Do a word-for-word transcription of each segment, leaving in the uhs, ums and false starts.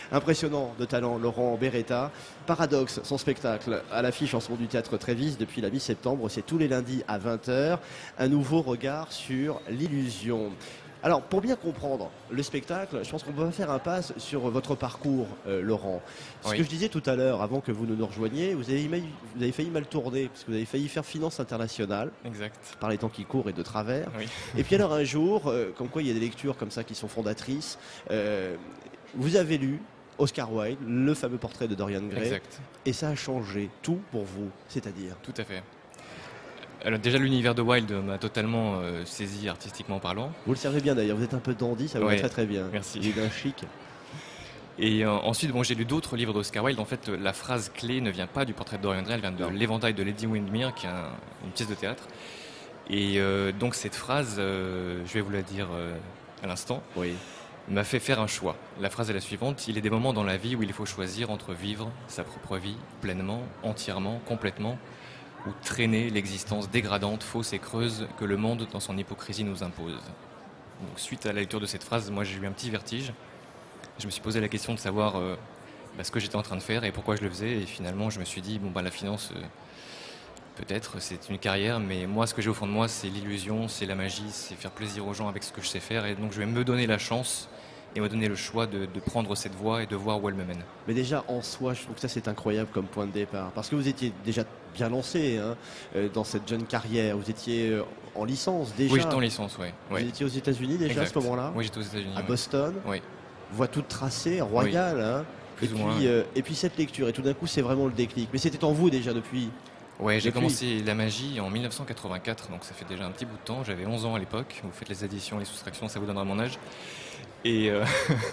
Impressionnant de talent, Laurent Beretta. Paradoxe, son spectacle à l'affiche en ce moment du Théâtre Trévise depuis la mi-septembre. C'est tous les lundis à vingt heures. Un nouveau regard sur l'illusion. Alors, pour bien comprendre le spectacle, je pense qu'on peut faire un passe sur votre parcours, euh, Laurent. Ce Oui. que je disais tout à l'heure, avant que vous ne nous rejoigniez, vous avez, vous avez failli mal tourner, parce que vous avez failli faire finance internationale, Exact. par les temps qui courent et de travers. Oui. Et puis alors un jour, euh, comme quoi il y a des lectures comme ça qui sont fondatrices, euh, vous avez lu Oscar Wilde, le fameux portrait de Dorian Gray, Exact. et ça a changé tout pour vous, c'est-à-dire? Tout à fait. Alors déjà l'univers de Wilde m'a totalement euh, saisi artistiquement parlant. Vous le servez bien d'ailleurs, vous êtes un peu dandy, ça vous va Ouais. très très bien. Merci. Il est d'un chic. Et euh, ensuite, bon, j'ai lu d'autres livres d'Oscar Wilde. En fait, euh, la phrase clé ne vient pas du portrait de Dorian Gray, elle vient de Non. L'éventail de Lady Windermere, qui est un- une pièce de théâtre. Et euh, donc cette phrase, euh, je vais vous la dire euh, à l'instant, Oui. m'a fait faire un choix. La phrase est la suivante: il est des moments dans la vie où il faut choisir entre vivre sa propre vie pleinement, entièrement, complètement, ou traîner l'existence dégradante, fausse et creuse que le monde dans son hypocrisie nous impose. Donc, suite à la lecture de cette phrase, moi j'ai eu un petit vertige. Je me suis posé la question de savoir euh, bah, ce que j'étais en train de faire et pourquoi je le faisais. Et finalement, je me suis dit, bon, bah, la finance, euh, peut-être, c'est une carrière, mais moi, ce que j'ai au fond de moi, c'est l'illusion, c'est la magie, c'est faire plaisir aux gens avec ce que je sais faire. Et donc, je vais me donner la chance et me donner le choix de, de prendre cette voie et de voir où elle me mène. Mais déjà, en soi, je trouve que ça, c'est incroyable comme point de départ. Parce que vous étiez déjà bien lancé hein, euh, dans cette jeune carrière. Vous étiez euh, en licence déjà. Oui, j'étais en licence, oui. Vous Ouais. étiez aux États-Unis déjà Exact. à ce moment-là? Oui, j'étais aux États-Unis. À ouais. Boston, Oui, voie toute tracée, royale. Hein. plus et, ou puis, moins. euh, et puis cette lecture, et tout d'un coup, c'est vraiment le déclic. Mais c'était en vous déjà depuis. Ouais, j'ai Depuis- commencé la magie en mille neuf cent quatre-vingt-quatre, donc ça fait déjà un petit bout de temps. J'avais onze ans à l'époque. Vous faites les additions, les soustractions, ça vous donnera mon âge. Et, euh,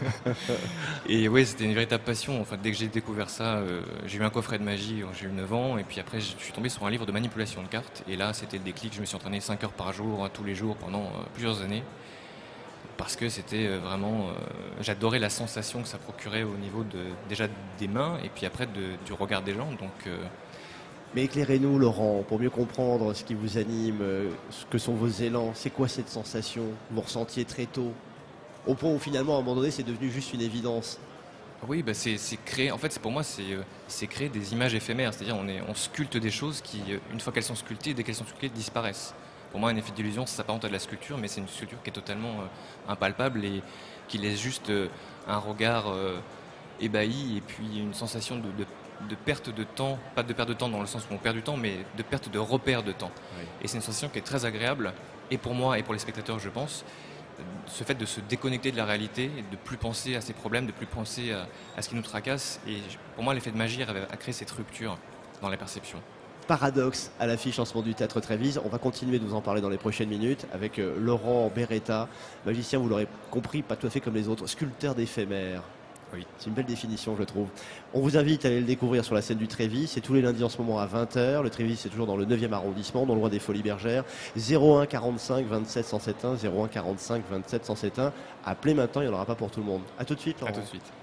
et ouais, c'était une véritable passion. Enfin, dès que j'ai découvert ça, euh, j'ai eu un coffret de magie quand j'ai eu neuf ans. Et puis après, je suis tombé sur un livre de manipulation de cartes. Et là, c'était le déclic. Je me suis entraîné cinq heures par jour, tous les jours, pendant euh, plusieurs années. Parce que c'était euh, vraiment... euh, j'adorais la sensation que ça procurait au niveau de, déjà des mains et puis après de- du regard des gens. Donc... euh, Mais éclairez-nous, Laurent, pour mieux comprendre ce qui vous anime, euh, ce que sont vos élans. C'est quoi cette sensation que vous ressentiez très tôt? Au point où finalement, à un moment donné, c'est devenu juste une évidence. Oui, bah c'est c'est créer. En fait, c'est pour moi, c'est euh, c'est créer des images éphémères. C'est-à-dire, on est, on sculpte des choses qui, euh, une fois qu'elles sont sculptées, dès qu'elles sont sculptées, disparaissent. Pour moi, un effet d'illusion, ça s'apparente à de la sculpture, mais c'est une sculpture qui est totalement euh, impalpable et qui laisse juste euh, un regard euh, ébahi et puis une sensation de, de, de perte de temps, pas de perte de temps dans le sens où on perd du temps, mais de perte de repère de temps. Oui. Et c'est une sensation qui est très agréable, et pour moi et pour les spectateurs, je pense. Ce fait de se déconnecter de la réalité et de ne plus penser à ses problèmes, de ne plus penser à, à ce qui nous tracasse. Et pour moi, l'effet de magie arrive à créer cette rupture dans la perception. Paradoxe à l'affiche en ce moment du Théâtre Trévise. On va continuer de vous en parler dans les prochaines minutes avec euh, Laurent Beretta, magicien, vous l'aurez compris, pas tout à fait comme les autres, sculpteur d'éphémères. Oui. C'est une belle définition, je trouve. On vous invite à aller le découvrir sur la scène du Trévis. C'est tous les lundis en ce moment à vingt heures. Le Trévis, c'est toujours dans le neuvième arrondissement, non loin des Folies Bergères. zéro un quarante-cinq vingt-sept cent soixante et un, zéro un quarante-cinq vingt-sept cent soixante et un. Appelez maintenant, il n'y en aura pas pour tout le monde. A tout de suite, À Laurent. tout de suite.